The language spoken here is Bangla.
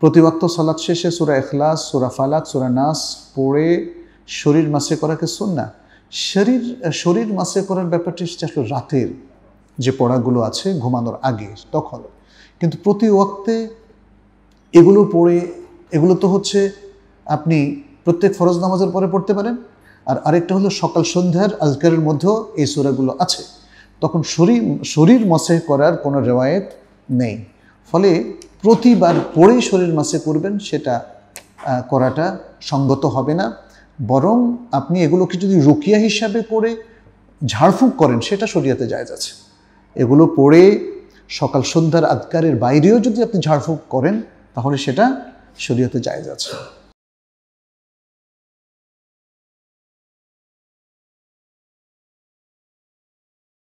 প্রতি ওয়াক্ত সালাত শেষে সূরা ইখলাস, সূরা ফালাক, সূরা নাস পড়ে শরীর মাসে করাকে সুন্নাহ। শরীর মাসে করার ব্যাপারটি আসলে রাতের যে পড়াগুলো আছে ঘুমানোর আগে তখন, কিন্তু প্রতি ওয়াক্তে এগুলো পড়ে, এগুলো তো হচ্ছে আপনি প্রত্যেক ফরজ নামাজের পরে পড়তে পারেন, আর আরেকটা হলো সকাল সন্ধ্যার আজকারের মধ্যেও এই সূরাগুলো আছে। তখন শরীর মাসে করার কোনো রেওয়ায়েত নেই, ফলে প্রতিবার পড়েই শরীর মাসে করবেন সেটা করাটা সঙ্গত হবে না। বরং আপনি এগুলোকে যদি রুকিয়া হিসাবে করে ঝাড়ফুঁক করেন সেটা শরীয়তে জায়েজ আছে। এগুলো পড়ে সকাল সন্ধ্যার আজকারের বাইরেও যদি আপনি ঝাড়ফুঁক করেন তাহলে সেটা শরীয়তে জায়েজ আছে।